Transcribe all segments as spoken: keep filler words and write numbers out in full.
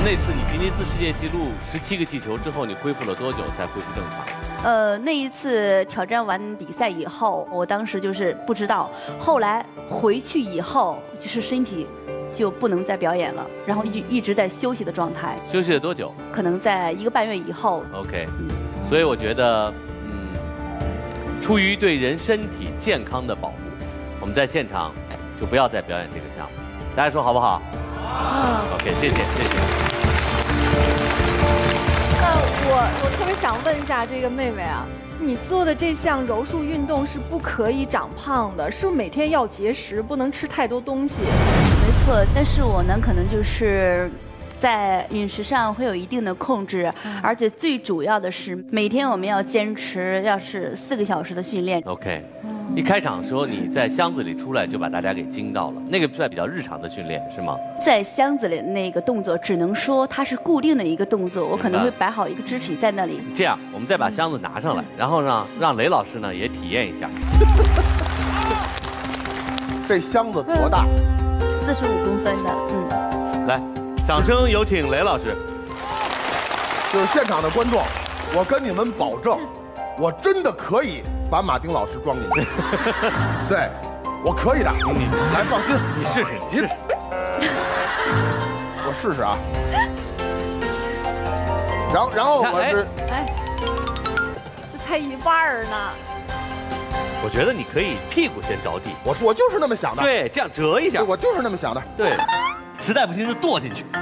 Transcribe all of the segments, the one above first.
那次你吉尼斯世界纪录十七个气球之后，你恢复了多久才恢复正常？ 呃，那一次挑战完比赛以后，我当时就是不知道，后来回去以后就是身体就不能再表演了，然后一一直在休息的状态。 休息了多久？ 可能在一个半月以后。 OK，嗯，所以我觉得，嗯，出于对人身体健康的保护，我们在现场就不要再表演这个项目。大家说好不好？好。OK， 谢谢，谢谢。 那我我特别想问一下这个妹妹啊，你做的这项柔术运动是不可以长胖的，是不是每天要节食，不能吃太多东西？ 没错，但是我呢，可能就是在饮食上会有一定的控制，而且最主要的是每天我们要坚持，要是四个小时的训练。 OK， 一开场的时候你在箱子里出来就把大家给惊到了，那个算比较日常的训练是吗？ 在箱子里的那个动作，只能说它是固定的一个动作，我可能会摆好一个肢体在那里。 这样，我们再把箱子拿上来，然后呢，让雷老师呢也体验一下。 这箱子多大？ 四十五公分的，嗯。 来，掌声有请雷老师。 就是现场的观众，我跟你们保证，我真的可以把马丁老师装进去。对，我可以的。 你来，放心， 你试试，你试试。 我试试啊。然后，然后我是， 哎，这才一半儿呢。 我觉得你可以屁股先着地。 我我就是那么想的。 对，这样折一下。 我就是那么想的。 对，实在不行就跺进去。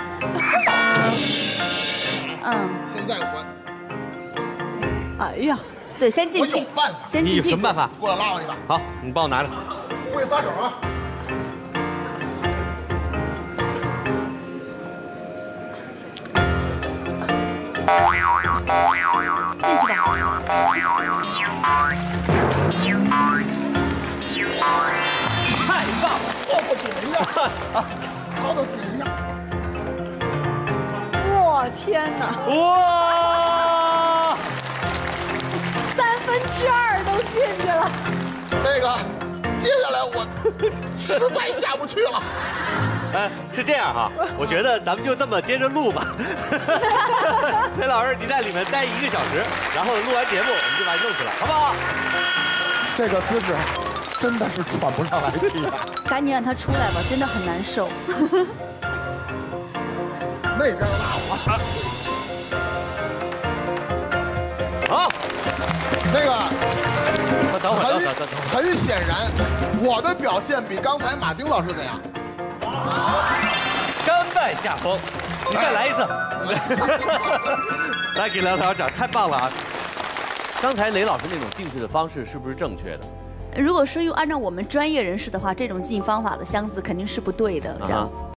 嗯。 现在我， 哎呀， 对，先进去。 我有办法。 先进去。 你有什么办法？ 过来拉我一把。 好，你帮我拿着。 不会撒手啊。 进去吧。 太棒了！ 泡泡顶一样，泡到顶一样。 我天哪！ 哇！ 三分之二都进去了。 那个，接下来我实在下不去了。 哎，是这样哈，我觉得咱们就这么接着录吧。雷老师，你在里面待一个小时，然后录完节目我们就把你弄出来，好不好？ 这个姿势真的是喘不上来气了。 赶紧让他出来吧，真的很难受。 那边拉我。 好， 那个， 等会儿，等很等等等。 很显然，我的表现比刚才马丁老师怎样？ 甘拜下风，你再来一次。来，给梁导长，太棒了啊！刚才雷老师那种进去的方式是不是正确的？ 如果说用按照我们专业人士的话，这种进方法的箱子肯定是不对的，这样。